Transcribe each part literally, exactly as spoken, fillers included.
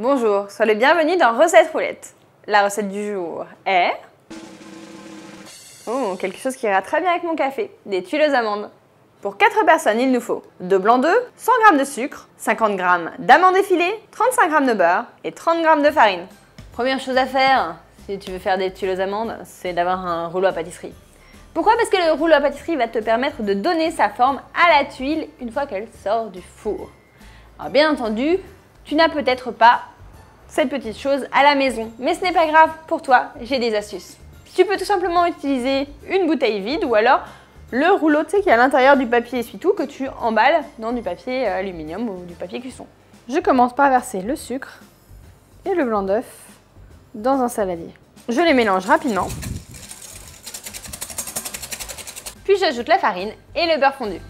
Bonjour, sois le bienvenu dans Recette Roulette. La recette du jour est... Oh, quelque chose qui ira très bien avec mon café, des tuiles aux amandes. Pour quatre personnes, il nous faut deux blancs d'œufs, cent grammes de sucre, cinquante grammes d'amandes effilées, trente-cinq grammes de beurre et trente grammes de farine. Première chose à faire, si tu veux faire des tuiles aux amandes, c'est d'avoir un rouleau à pâtisserie. Pourquoi? Parce que le rouleau à pâtisserie va te permettre de donner sa forme à la tuile une fois qu'elle sort du four. Alors bien entendu, tu n'as peut-être pas cette petite chose à la maison, mais ce n'est pas grave, pour toi, j'ai des astuces. Tu peux tout simplement utiliser une bouteille vide ou alors le rouleau tu sais, qui est à l'intérieur du papier essuie-tout que tu emballes dans du papier aluminium ou du papier cuisson. Je commence par verser le sucre et le blanc d'œuf dans un saladier. Je les mélange rapidement. Puis j'ajoute la farine et le beurre fondu.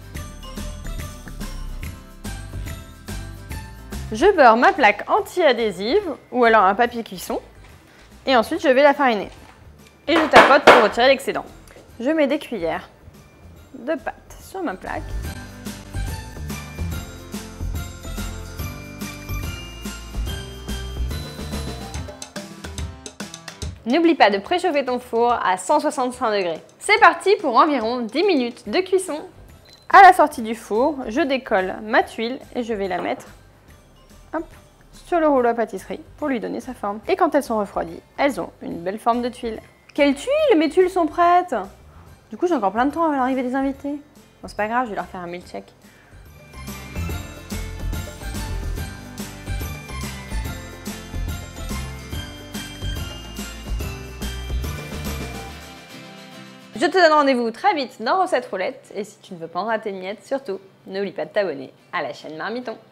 Je beurre ma plaque anti-adhésive ou alors un papier cuisson et ensuite je vais la fariner. Et je tapote pour retirer l'excédent. Je mets des cuillères de pâte sur ma plaque. N'oublie pas de préchauffer ton four à cent soixante-cinq degrés. C'est parti pour environ dix minutes de cuisson. À la sortie du four, je décolle ma tuile et je vais la mettre hop, sur le rouleau à pâtisserie pour lui donner sa forme. Et quand elles sont refroidies, elles ont une belle forme de tuile. Quelles tuiles? Mes tuiles sont prêtes! Du coup, j'ai encore plein de temps avant l'arrivée des invités. Bon, c'est pas grave, je vais leur faire un milkshake. Je te donne rendez-vous très vite dans Recette Roulette. Et si tu ne veux pas en rater une miette, surtout, n'oublie pas de t'abonner à la chaîne Marmiton.